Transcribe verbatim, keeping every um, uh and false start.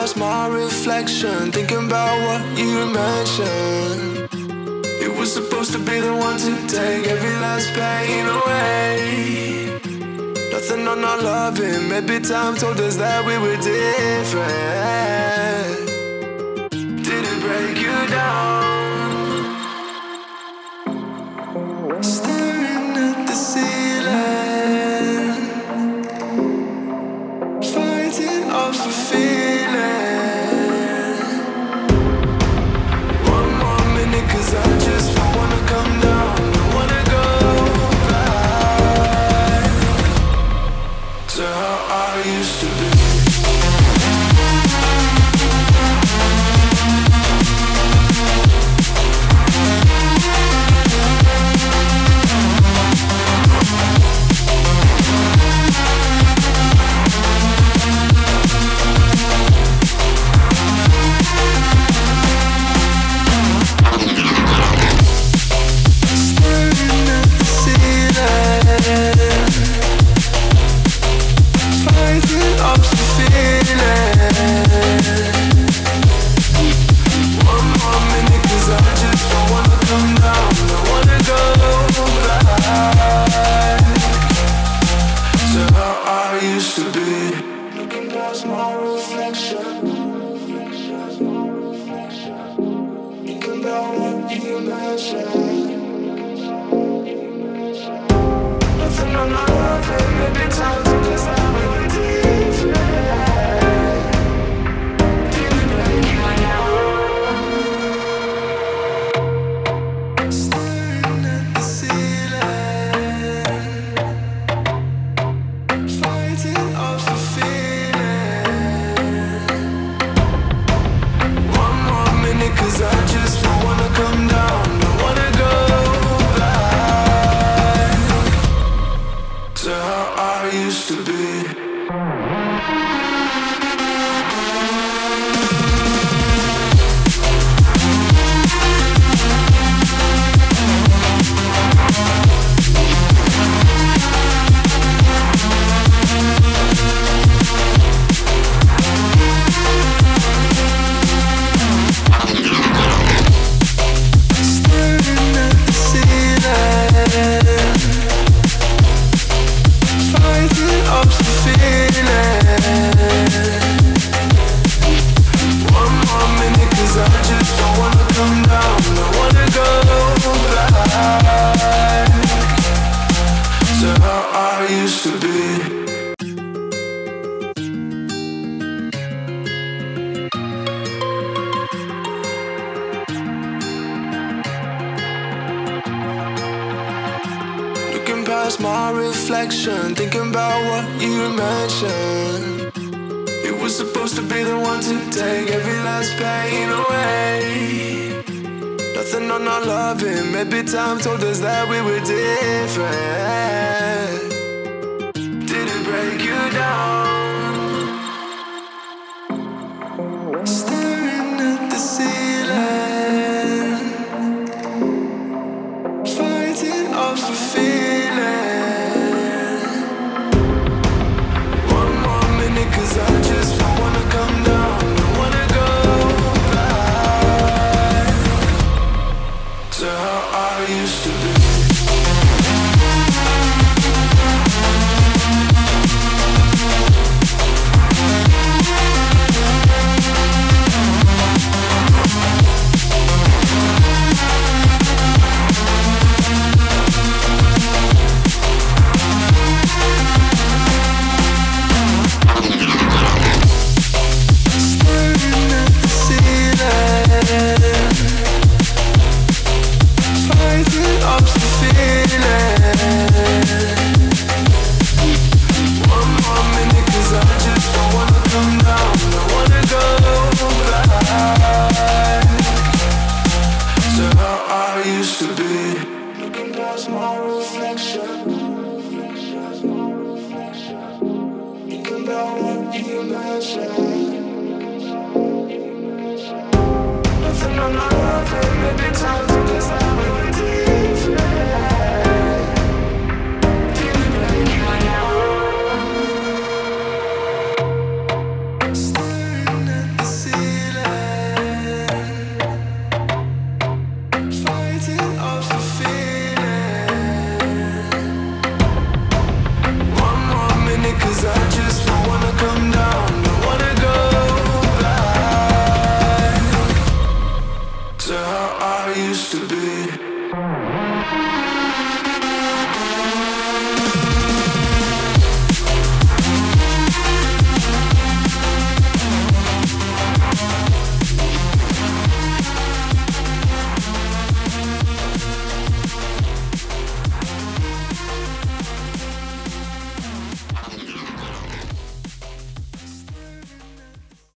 past my reflection, thinking about what you mentioned. It was supposed to be the one to take every last pain away. Nothing on our loving, maybe time told us that we were different. Did it break you down? Staring at the ceiling, fighting off a feeling. One more minute, cause I just don't wanna come down. Don't wanna go back to how I used to be. My reflection, thinking about what you mentioned. It was supposed to be the one to take every last pain away. Nothing on our loving, maybe time told us that we were different. Did it break you down?